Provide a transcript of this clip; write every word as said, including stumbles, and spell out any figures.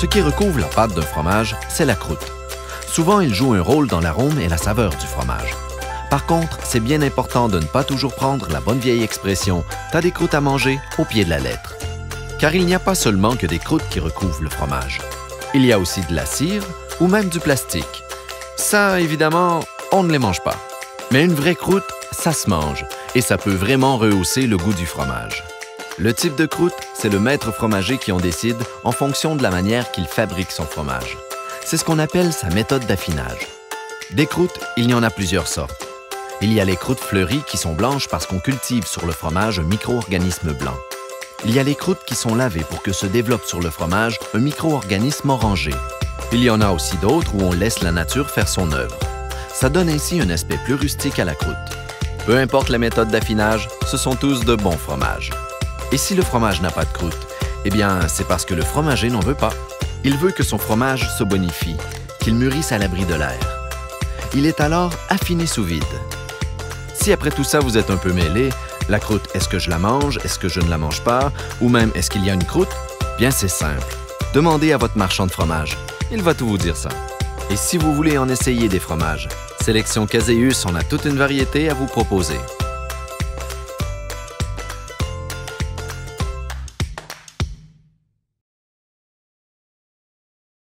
Ce qui recouvre la pâte d'un fromage, c'est la croûte. Souvent, il joue un rôle dans l'arôme et la saveur du fromage. Par contre, c'est bien important de ne pas toujours prendre la bonne vieille expression « t'as des croûtes à manger » au pied de la lettre. Car il n'y a pas seulement que des croûtes qui recouvrent le fromage. Il y a aussi de la cire ou même du plastique. Ça, évidemment, on ne les mange pas. Mais une vraie croûte, ça se mange et ça peut vraiment rehausser le goût du fromage. Le type de croûte, c'est le maître fromager qui en décide en fonction de la manière qu'il fabrique son fromage. C'est ce qu'on appelle sa méthode d'affinage. Des croûtes, il y en a plusieurs sortes. Il y a les croûtes fleuries qui sont blanches parce qu'on cultive sur le fromage un micro-organisme blanc. Il y a les croûtes qui sont lavées pour que se développe sur le fromage un micro-organisme orangé. Il y en a aussi d'autres où on laisse la nature faire son œuvre. Ça donne ainsi un aspect plus rustique à la croûte. Peu importe la méthode d'affinage, ce sont tous de bons fromages. Et si le fromage n'a pas de croûte, eh bien, c'est parce que le fromager n'en veut pas. Il veut que son fromage se bonifie, qu'il mûrisse à l'abri de l'air. Il est alors affiné sous vide. Si après tout ça, vous êtes un peu mêlé, la croûte, est-ce que je la mange, est-ce que je ne la mange pas, ou même est-ce qu'il y a une croûte? Bien, c'est simple. Demandez à votre marchand de fromage. Il va tout vous dire ça. Et si vous voulez en essayer des fromages, Sélection Caseus en a toute une variété à vous proposer.